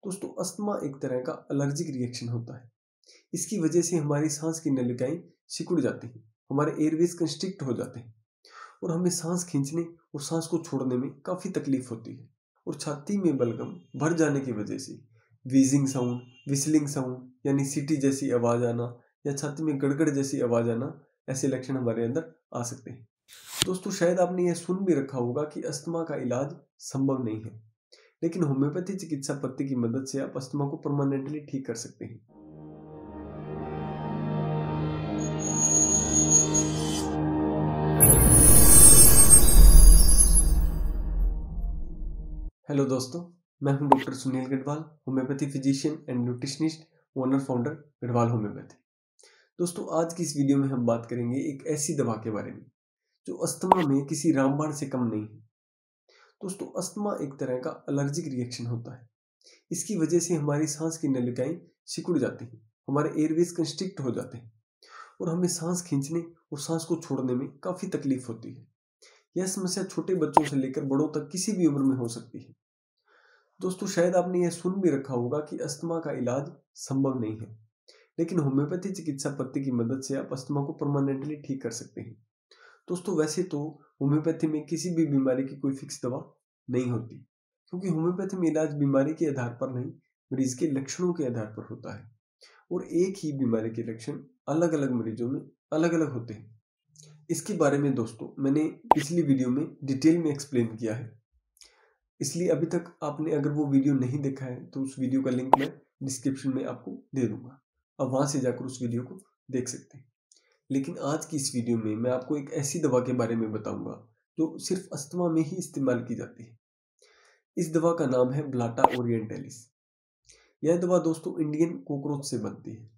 दोस्तों अस्थमा एक तरह का एलर्जिक रिएक्शन होता है। इसकी वजह से हमारी सांस की नलिकाएं सिकुड़ जाती हैं, हमारे एयरवेज कंस्ट्रिक्ट हो जाते हैं और हमें सांस खींचने और सांस को छोड़ने में काफ़ी तकलीफ होती है। और छाती में बलगम भर जाने की वजह से वीजिंग साउंड, विस्लिंग साउंड यानी सीटी जैसी आवाज़ आना या छाती में गड़गड़ जैसी आवाज़ आना, ऐसे लक्षण हमारे अंदर आ सकते हैं। दोस्तों शायद आपने यह सुन भी रखा होगा कि अस्थमा का इलाज संभव नहीं है, लेकिन होम्योपैथी चिकित्सा पद्धति की मदद से आप अस्थमा को परमानेंटली ठीक कर सकते हैं। हेलो दोस्तों, मैं हूं doctor Sunil Gadhwal, homeopathy physician and nutritionist, owner founder Gadhwal homeopathy. दोस्तों आज की इस वीडियो में हम बात करेंगे एक ऐसी दवा के बारे में जो अस्थमा में किसी रामबाण से कम नहीं है। दोस्तों अस्थमा एक तरह का एलर्जिक रिएक्शन होता है। इसकी वजह से हमारी सांस की नलिकाएं सिकुड़ जाती हैं, हमारे एयरवेज कंस्ट्रिक्ट हो जाते हैं और हमें सांस खींचने और सांस को छोड़ने में काफ़ी तकलीफ होती है। यह समस्या छोटे बच्चों से लेकर बड़ों तक किसी भी उम्र में हो सकती है। दोस्तों शायद आपने यह सुन भी रखा होगा कि अस्थमा का इलाज संभव नहीं है, लेकिन होम्योपैथी चिकित्सा पद्धति की मदद से आप अस्थमा को परमानेंटली ठीक कर सकते हैं। दोस्तों वैसे तो होम्योपैथी में किसी भी बीमारी की कोई फिक्स दवा नहीं होती, क्योंकि होम्योपैथी में इलाज बीमारी के आधार पर नहीं, मरीज के लक्षणों के आधार पर होता है और एक ही बीमारी के लक्षण अलग अलग मरीजों में अलग अलग होते हैं। इसके बारे में दोस्तों मैंने पिछली वीडियो में डिटेल में एक्सप्लेन किया है, इसलिए अभी तक आपने अगर वो वीडियो नहीं देखा है तो उस वीडियो का लिंक मैं डिस्क्रिप्शन में आपको दे दूंगा, आप वहां से जाकर उस वीडियो को देख सकते हैं। लेकिन आज की इस वीडियो में मैं आपको एक ऐसी दवा के बारे में बताऊंगा जो सिर्फ अस्थमा में ही इस्तेमाल की जाती है। इस दवा का नाम है ब्लाटा ओरिएंटलिस। यह दवा दोस्तों इंडियन कॉकरोच से बनती है।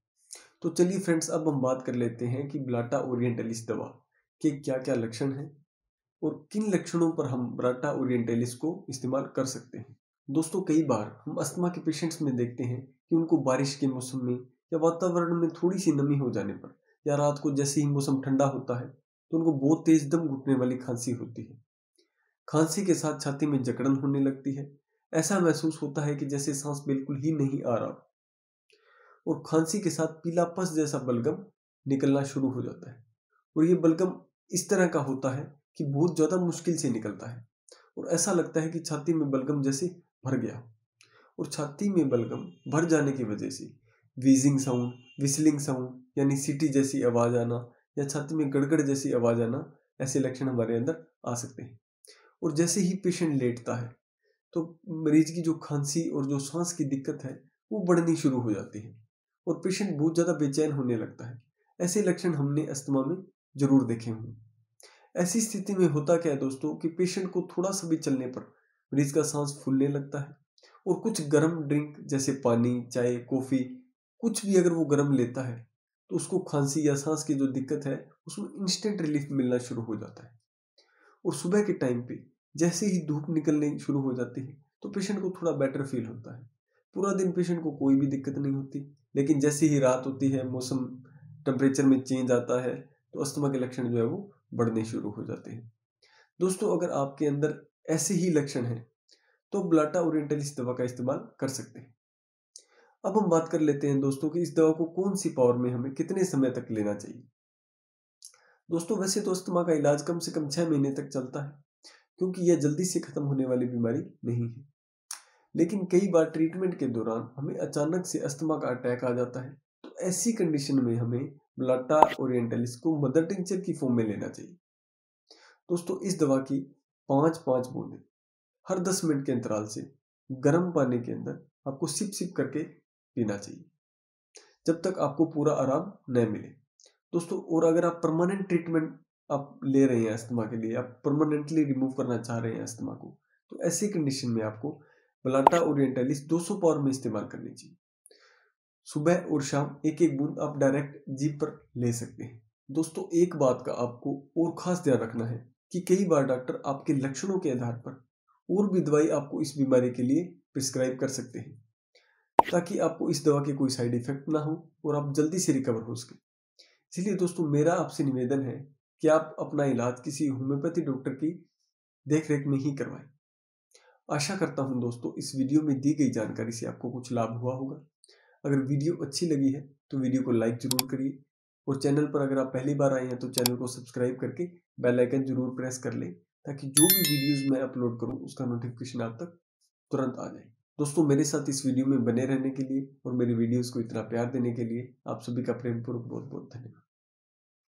तो चलिए फ्रेंड्स, अब हम बात कर लेते हैं कि ब्लाटा ओरिएंटलिस दवा के क्या क्या लक्षण हैं और किन लक्षणों पर हम ब्लाटा ओरिएंटलिस को इस्तेमाल कर सकते हैं। दोस्तों कई बार हम अस्थमा के पेशेंट्स में देखते हैं कि उनको बारिश के मौसम में या वातावरण में थोड़ी सी नमी हो जाने पर या रात को जैसे ही मौसम ठंडा होता है तो उनको बहुत तेज दम घुटने वाली खांसी होती है। खांसी के साथ छाती में जकड़न होने लगती है, ऐसा महसूस होता है कि जैसे सांस बिल्कुल ही नहीं आ रहा और खांसी के साथ पीला पस जैसा बलगम निकलना शुरू हो जाता है और ये बलगम इस तरह का होता है कि बहुत ज़्यादा मुश्किल से निकलता है और ऐसा लगता है कि छाती में बलगम जैसे भर गया। और छाती में बलगम भर जाने की वजह से वीजिंग साउंड, विस्लिंग साउंड यानी सीटी जैसी आवाज़ आना या छाती में गड़गड़ जैसी आवाज़ आना, ऐसे लक्षण हमारे अंदर आ सकते हैं। और जैसे ही पेशेंट लेटता है तो मरीज की जो खांसी और जो सांस की दिक्कत है वो बढ़नी शुरू हो जाती है और पेशेंट बहुत ज़्यादा बेचैन होने लगता है। ऐसे लक्षण हमने अस्थमा में जरूर देखे होंगे। ऐसी स्थिति में होता क्या है दोस्तों कि पेशेंट को थोड़ा सा भी चलने पर मरीज का सांस फूलने लगता है और कुछ गर्म ड्रिंक जैसे पानी, चाय, कॉफ़ी, कुछ भी अगर वो गर्म लेता है तो उसको खांसी या सांस की जो दिक्कत है उसमें इंस्टेंट रिलीफ मिलना शुरू हो जाता है। और सुबह के टाइम पे जैसे ही धूप निकलने शुरू हो जाती है तो पेशेंट को थोड़ा बेटर फील होता है। पूरा दिन पेशेंट को कोई भी दिक्कत नहीं होती, लेकिन जैसे ही रात होती है, मौसम टेम्परेचर में चेंज आता है तो अस्थमा के लक्षण जो है वो बढ़ने शुरू हो जाते हैं। दोस्तों अगर आपके अंदर ऐसे ही लक्षण हैं तो ब्लाटा ओरिएंटलिस दवा का इस्तेमाल कर सकते हैं। अब हम बात कर लेते हैं दोस्तों कि इस दवा को कौन सी पावर में हमें कितने समय तक लेना चाहिए। दोस्तों वैसे तो अस्थमा का इलाज कम से कम 6 महीने तक चलता है, क्योंकि यह जल्दी से खत्म होने वाली बीमारी नहीं है। लेकिन कई बार ट्रीटमेंट के दौरान हमें अचानक से अस्थमा का अटैक आ जाता है, तो ऐसी कंडीशन में हमें ब्लाटा ओरिएंटलिस को मदर टिंचर की फॉर्म में लेना चाहिए। दोस्तों इस दवा की 5-5 बूंदें हर 10 मिनट के अंतराल से गर्म पानी के अंदर आपको सिप सिप करके पीना चाहिए जब तक आपको पूरा आराम न मिले। दोस्तों और अगर आप परमानेंट ट्रीटमेंट आप ले रहे हैं अस्थमा के लिए, आप परमानेंटली रिमूव करना चाह रहे हैं अस्थमा को, तो ऐसी कंडीशन में आपको ब्लाटा ओरिएंटलिस 200 पावर में इस्तेमाल करनी चाहिए। सुबह और शाम एक एक बूंद आप डायरेक्ट जीभ पर ले सकते हैं। दोस्तों एक बात का आपको और खास ध्यान रखना है कि कई बार डॉक्टर आपके लक्षणों के आधार पर और भी दवाई आपको इस बीमारी के लिए प्रिस्क्राइब कर सकते हैं, ताकि आपको इस दवा के कोई साइड इफेक्ट ना हो और आप जल्दी से रिकवर हो सके। इसलिए दोस्तों मेरा आपसे निवेदन है कि आप अपना इलाज किसी होम्योपैथी डॉक्टर की देखरेख में ही करवाएं। आशा करता हूं दोस्तों इस वीडियो में दी गई जानकारी से आपको कुछ लाभ हुआ होगा। अगर वीडियो अच्छी लगी है तो वीडियो को लाइक जरूर करिए और चैनल पर अगर आप पहली बार आए हैं तो चैनल को सब्सक्राइब करके बेल आइकन जरूर प्रेस कर लें, ताकि जो भी वीडियोस मैं अपलोड करूं उसका नोटिफिकेशन आप तक तुरंत आ जाए। दोस्तों मेरे साथ इस वीडियो में बने रहने के लिए और मेरी वीडियोस को इतना प्यार देने के लिए आप सभी का प्रेम पूर्वक बहुत बहुत धन्यवाद।